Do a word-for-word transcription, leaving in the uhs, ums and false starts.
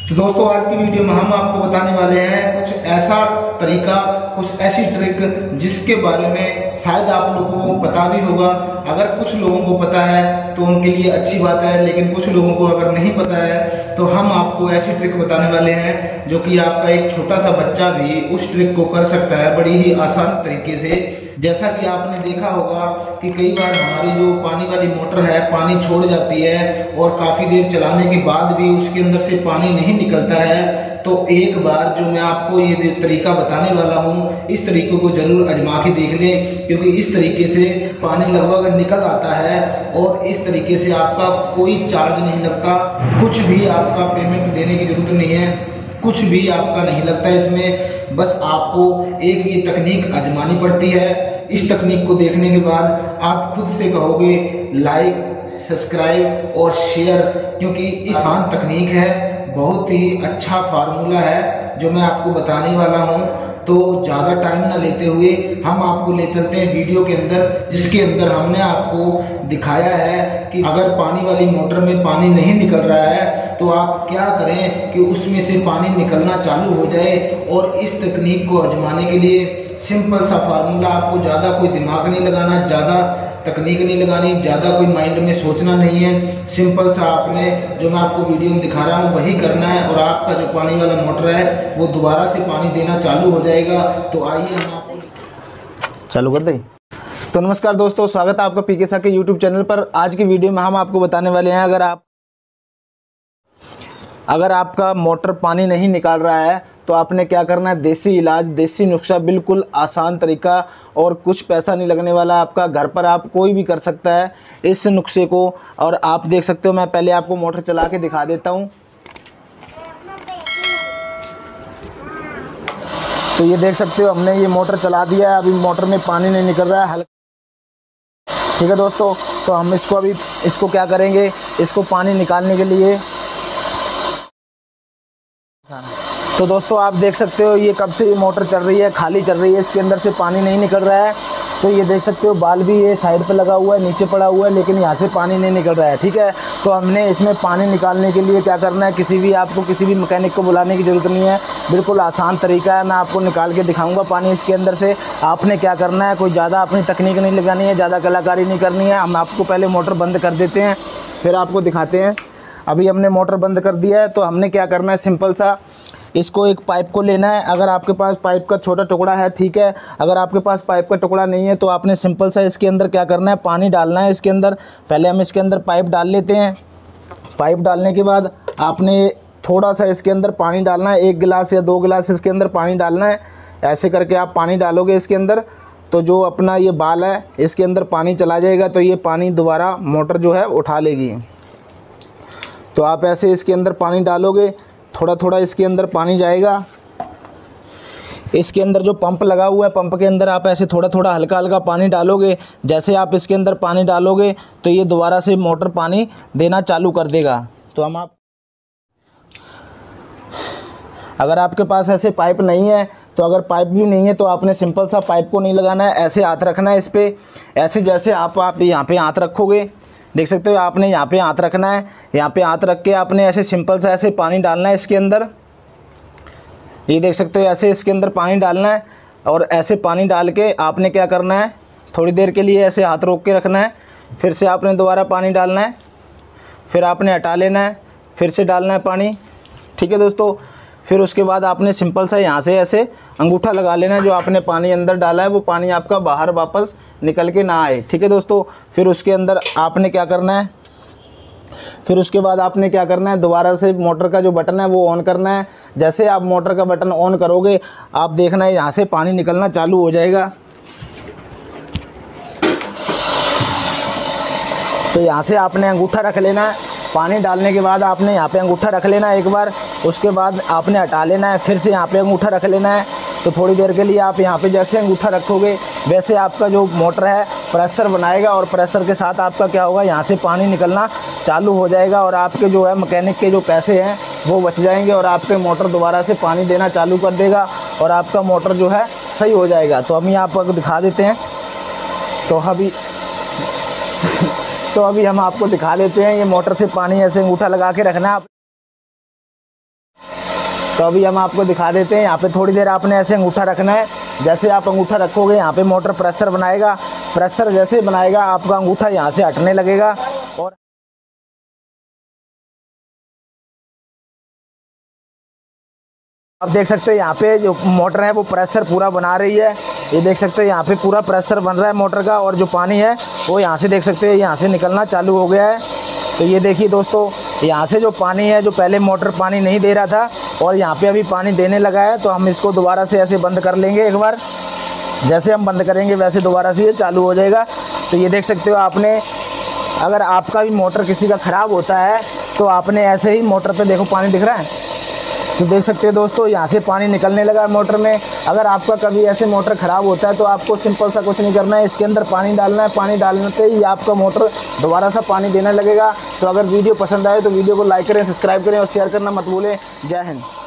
तो दोस्तों आज की वीडियो में हम आपको बताने वाले हैं कुछ ऐसा तरीका, कुछ ऐसी ट्रिक जिसके बारे में शायद आप लोगों को पता भी होगा। अगर कुछ लोगों को पता है तो उनके लिए अच्छी बात है, लेकिन कुछ लोगों को अगर नहीं पता है तो हम आपको ऐसी ट्रिक बताने वाले हैं जो कि आपका एक छोटा सा बच्चा भी उस ट्रिक को कर सकता है बड़ी ही आसान तरीके से। जैसा कि आपने देखा होगा कि कई बार हमारी जो पानी वाली मोटर है पानी छोड़ जाती है और काफ़ी देर चलाने के बाद भी उसके अंदर से पानी नहीं निकलता है। तो एक बार जो मैं आपको ये तरीका बताने वाला हूँ, इस तरीके को जरूर आजमा के देख लें, क्योंकि इस तरीके से पानी लगभग निकल आता है और इस तरीके से आपका कोई चार्ज नहीं लगता, कुछ भी आपका पेमेंट देने की जरूरत नहीं है, कुछ भी आपका नहीं लगता इसमें। बस आपको एक ये तकनीक आजमानी पड़ती है। इस तकनीक को देखने के बाद आप खुद से कहोगे लाइक, सब्सक्राइब और शेयर, क्योंकि ये आसान तकनीक है, बहुत ही अच्छा फार्मूला है जो मैं आपको बताने वाला हूँ। तो ज़्यादा टाइम ना लेते हुए हम आपको ले चलते हैं वीडियो के अंदर, जिसके अंदर हमने आपको दिखाया है कि अगर पानी वाली मोटर में पानी नहीं निकल रहा है तो आप क्या करें कि उसमें से पानी निकलना चालू हो जाए। और इस तकनीक को आजमाने के लिए सिंपल सा फार्मूला, आपको ज़्यादा कोई दिमाग नहीं लगाना, ज़्यादा तकनीक नहीं लगानी, ज़्यादा कोई माइंड में सोचना नहीं है। सिंपल सा आपने जो मैं आपको वीडियो में दिखा रहा हूँ वही करना है और आपका जो पानी वाला मोटर है वो दोबारा से पानी देना चालू हो जाएगा। तो आइए हम आपको चालू कर दें। तो नमस्कार दोस्तों, स्वागत है आपका पीके सा के यूट्यूब चैनल पर। आज की वीडियो में हम आपको बताने वाले हैं, अगर आप अगर आपका मोटर पानी नहीं निकाल रहा है तो आपने क्या करना है। देसी इलाज, देसी नुस्खा, बिल्कुल आसान तरीका और कुछ पैसा नहीं लगने वाला आपका, घर पर आप कोई भी कर सकता है इस नुस्खे को। और आप देख सकते हो, मैं पहले आपको मोटर चला के दिखा देता हूँ। तो ये देख सकते हो, हमने ये मोटर चला दिया है, अभी मोटर में पानी नहीं निकल रहा है हल्का। ठीक है दोस्तों, तो हम इसको अभी इसको क्या करेंगे, इसको पानी निकालने के लिए। तो दोस्तों आप देख सकते हो ये कब से ये मोटर चल रही है, खाली चल रही है, इसके अंदर से पानी नहीं निकल रहा है। तो ये देख सकते हो बाल भी ये साइड पे लगा हुआ है, नीचे पड़ा हुआ है, लेकिन यहाँ से पानी नहीं निकल रहा है। ठीक है, तो हमने इसमें पानी निकालने के लिए क्या करना है, किसी भी आपको किसी भी मैकेनिक को बुलाने की ज़रूरत नहीं है, बिल्कुल आसान तरीका है। मैं आपको निकाल के दिखाऊँगा पानी इसके अंदर से। आपने क्या करना है, कोई ज़्यादा अपनी तकनीक नहीं लगानी है, ज़्यादा कलाकारी नहीं करनी है। हम आपको पहले मोटर बंद कर देते हैं, फिर आपको दिखाते हैं। अभी हमने मोटर बंद कर दिया है, तो हमने क्या करना है, सिंपल सा इसको एक पाइप को लेना है। अगर आपके पास पाइप का छोटा टुकड़ा है ठीक है, अगर आपके पास पाइप का टुकड़ा नहीं है तो आपने सिंपल सा इसके अंदर क्या करना है, पानी डालना है इसके अंदर। पहले हम इसके अंदर पाइप डाल लेते हैं। पाइप डालने के बाद आपने थोड़ा सा इसके अंदर पानी डालना है, एक गिलास या दो गिलास इसके अंदर पानी डालना है। ऐसे करके आप पानी डालोगे इसके अंदर तो जो अपना ये बाल है इसके अंदर पानी चला जाएगा, तो ये पानी दोबारा मोटर जो है उठा लेगी। तो आप ऐसे इसके अंदर पानी डालोगे, थोड़ा थोड़ा इसके अंदर पानी जाएगा। इसके अंदर जो पंप लगा हुआ है, पंप के अंदर आप ऐसे थोड़ा थोड़ा हल्का हल्का पानी डालोगे। जैसे आप इसके अंदर पानी डालोगे तो ये दोबारा से मोटर पानी देना चालू कर देगा। तो हम आप अगर आपके पास ऐसे पाइप नहीं है, तो अगर पाइप भी नहीं है तो आपने सिंपल सा पाइप को नहीं लगाना है, ऐसे हाथ रखना है इस पर। ऐसे जैसे आप आप यहाँ पे हाथ रखोगे, देख सकते हो, आपने यहाँ पे हाथ रखना है। यहाँ पे हाथ रख के आपने ऐसे सिंपल सा ऐसे पानी डालना है इसके अंदर। ये देख सकते हो, ऐसे इसके अंदर पानी डालना है और ऐसे पानी डाल के आपने क्या करना है, थोड़ी देर के लिए ऐसे हाथ रोक के रखना है। फिर से आपने दोबारा पानी डालना है, फिर आपने हटा लेना है, फिर से डालना है पानी। ठीक है दोस्तों, फिर उसके बाद आपने सिंपल सा यहाँ से ऐसे अंगूठा लगा लेना है। जो आपने पानी अंदर डाला है वो पानी आपका बाहर वापस निकल के ना आए। ठीक है दोस्तों, फिर उसके अंदर आपने क्या करना है, फिर उसके बाद आपने क्या करना है, दोबारा से मोटर का जो बटन है वो ऑन करना है। जैसे आप मोटर का बटन ऑन करोगे, आप देखना है यहाँ से पानी निकलना चालू हो जाएगा। तो यहाँ से आपने अंगूठा रख लेना है। पानी डालने के बाद आपने यहाँ पे अंगूठा रख लेना है एक बार, उसके बाद आपने हटा लेना है, फिर से यहाँ पे अंगूठा रख लेना है। तो थोड़ी देर के लिए आप यहाँ पे जैसे अंगूठा रखोगे वैसे आपका जो मोटर है प्रेशर बनाएगा और प्रेशर के साथ आपका क्या होगा, यहाँ से पानी निकलना चालू हो जाएगा और आपके जो है मैकेनिक के जो पैसे हैं वो बच जाएंगे और आपके मोटर दोबारा से पानी देना चालू कर देगा और आपका मोटर जो है सही हो जाएगा। तो हम यहाँ पर दिखा देते हैं। तो अभी तो अभी हम आपको दिखा देते हैं। ये मोटर से पानी ऐसे अंगूठा लगा के रखना है। तो अभी हम आपको दिखा देते हैं। यहाँ पे थोड़ी देर आपने ऐसे अंगूठा रखना है। जैसे आप अंगूठा रखोगे यहाँ पे मोटर प्रेशर बनाएगा। प्रेशर जैसे बनाएगा आपका अंगूठा यहाँ से हटने लगेगा और आप देख सकते हैं यहाँ पे जो मोटर है वो प्रेशर पूरा बना रही है। ये देख सकते हैं यहाँ पे पूरा प्रेशर बन रहा है मोटर का, और जो पानी है वो यहाँ से देख सकते हैं यहाँ से निकलना चालू हो गया है। तो ये देखिए दोस्तों, यहाँ से जो पानी है, जो पहले मोटर पानी नहीं दे रहा था और यहाँ पे अभी पानी देने लगा है। तो हम इसको दोबारा से ऐसे बंद कर लेंगे एक बार। जैसे हम बंद करेंगे वैसे दोबारा से ये चालू हो जाएगा। तो ये देख सकते हो आपने, अगर आपका भी मोटर किसी का ख़राब होता है तो आपने ऐसे ही मोटर पे देखो पानी दिख रहा है, तो देख सकते हो दोस्तों यहाँ से पानी निकलने लगा है मोटर में। अगर आपका कभी ऐसे मोटर ख़राब होता है तो आपको सिंपल सा कुछ नहीं करना है, इसके अंदर पानी डालना है। पानी डालने से ही आपका मोटर दोबारा सा पानी देने लगेगा। तो अगर वीडियो पसंद आए तो वीडियो को लाइक करें, सब्सक्राइब करें और शेयर करना मत भूलें। जय हिंद।